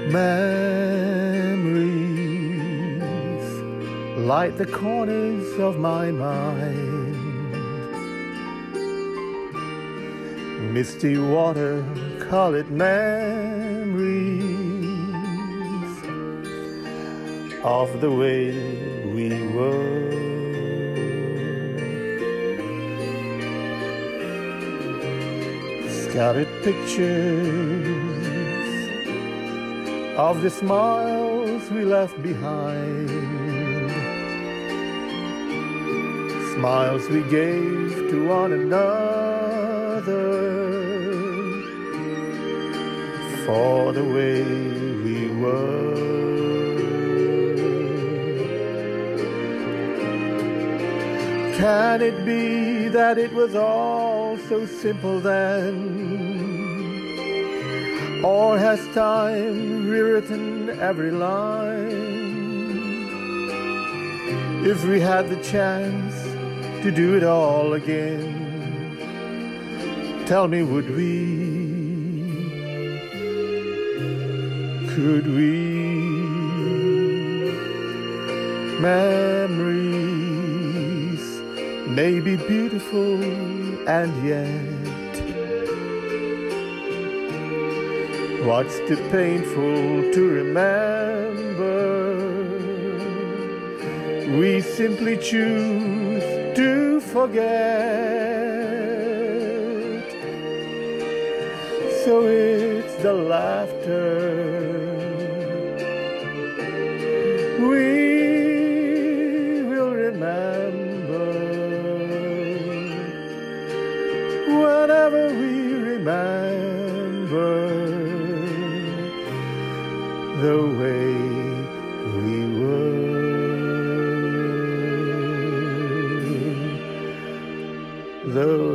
Memories light the corners of my mind. Misty water-colored memories of the way we were. Scattered pictures of the smiles we left behind, smiles we gave to one another for the way we were. Can it be that it was all so simple then? Or has time rewritten every line? If we had the chance to do it all again, tell me, would we? Could we? Memories may be beautiful, and yet what's too painful to remember? We simply choose to forget. So it's the laughter we will remember whenever we remember the way we were, the